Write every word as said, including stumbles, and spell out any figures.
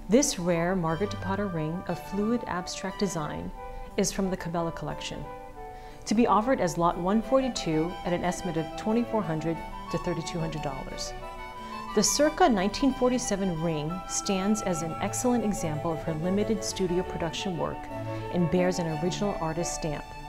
This rare Margaret De Patta ring of fluid abstract design is from the Cabela collection, to be offered as lot one forty-two at an estimate of twenty-four hundred to thirty-two hundred dollars. The circa nineteen forty-seven ring stands as an excellent example of her limited studio production work and bears an original artist stamp.